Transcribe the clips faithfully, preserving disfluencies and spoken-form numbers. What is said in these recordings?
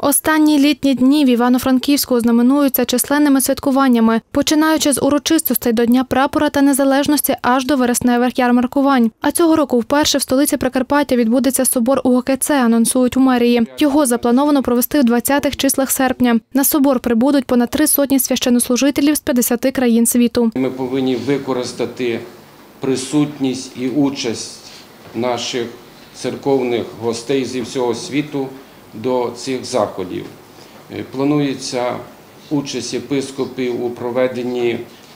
Останні літні дні в Івано-Франківську знаменуються численними святкуваннями, починаючи з урочистостей до Дня прапора та незалежності аж до вересневих ярмаркувань. А цього року вперше в столиці Прикарпаття відбудеться собор УГКЦ, анонсують у мерії. Його заплановано провести в двадцятих числах серпня. На собор прибудуть понад три сотні священнослужителів з п'ятдесяти країн світу. Ми повинні використати присутність і участь наших церковних гостей зі всього світу до цих заходів. Планується участь єпископів у проведенні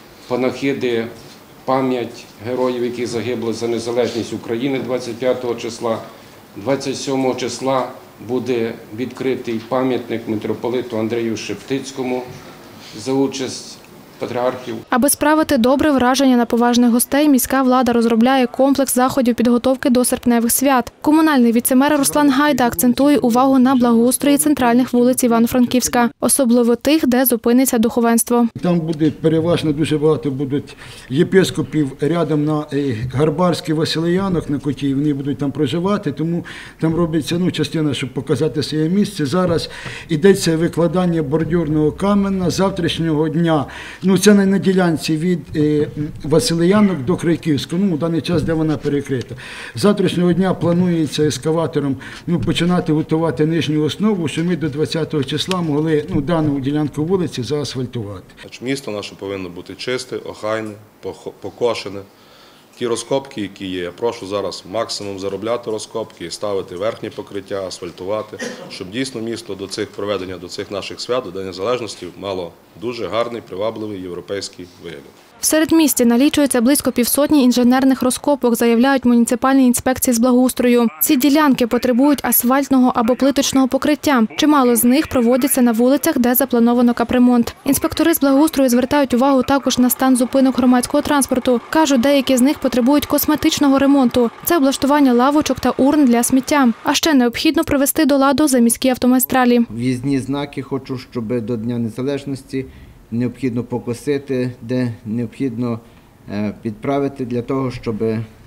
панахиди пам'ять героїв, які загибли за незалежність України двадцять п'ятого числа. двадцять сьомого числа буде відкритий пам'ятник митрополиту Андрею Шептицькому за участь патріархів. Аби справити добре враження на поважних гостей, міська влада розробляє комплекс заходів підготовки до серпневих свят. Комунальний віце-мер Руслан Гайда акцентує увагу на благоустрої центральних вулиць Івано-Франківська, особливо тих, де зупиниться духовенство. Там буде переважно дуже багато будуть єпископів рядом на Гарбарській, Василиянок, на Котій, вони будуть там проживати, тому там робиться ну, частина, щоб показати своє місце. Зараз йдеться викладання бордюрного каменя завтрашнього дня. Ну, це на ділянці від е, Василиянок до Крайківського, ну, в даний час, де вона перекрита. З завтрашнього дня планується ескаватором ну, починати готувати нижню основу, щоб ми до двадцятого числа могли ну, дану ділянку вулиці заасфальтувати. Місто наше повинно бути чисте, охайне, покошене. Ті розкопки, які є, я прошу зараз максимум заробляти розкопки, ставити верхнє покриття, асфальтувати, щоб дійсно місто до цих проведення, до цих наших свят, до Дня Незалежності мало дуже гарний, привабливий європейський вигляд. В середмісті налічується близько півсотні інженерних розкопок, заявляють муніципальні інспекції з благоустрою. Ці ділянки потребують асфальтного або плиточного покриття. Чимало з них проводяться на вулицях, де заплановано капремонт. Інспектори з благоустрою звертають увагу також на стан зупинок громадського транспорту. Кажуть, деякі з них потребують косметичного ремонту. Це облаштування лавочок та урн для сміття. А ще необхідно привести до ладу заміські автомагістралі. В'їзні знаки хочу, щоб до Дня Незалежності необхідно покосити, де необхідно підправити для того, щоб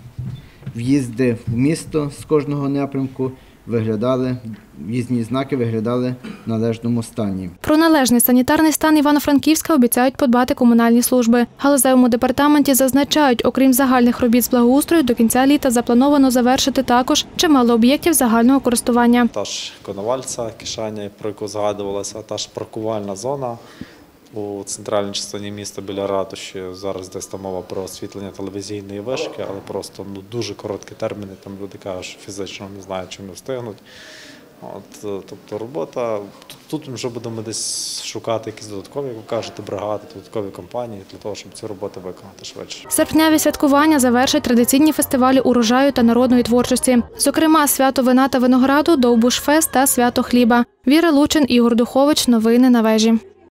в'їзди в місто з кожного напрямку виглядали, в'їзні знаки виглядали в належному стані. Про належний санітарний стан Івано-Франківська обіцяють подбати комунальні служби. В галузевому департаменті зазначають, окрім загальних робіт з благоустрою, до кінця літа заплановано завершити також чимало об'єктів загального користування. Та ж Коновальця, Кишаня, про яку згадувалося, та ж паркувальна зона у центральній частині міста біля ратуші. Зараз десь там мова про освітлення телевізійної вишки, але просто ну, дуже короткі терміни, там люди кажуть, що фізично не знають, чим не встигнуть. От, тобто робота, тут, тут вже будемо десь шукати якісь додаткові, як ви кажете, бригади, додаткові компанії для того, щоб ці роботи виконати швидше. Серпневі святкування завершать традиційні фестивалі урожаю та народної творчості. Зокрема, свято вина та винограду, Довбуш-фест та свято хліба. Віра Лучин, Ігор Духович. Новини на вежі.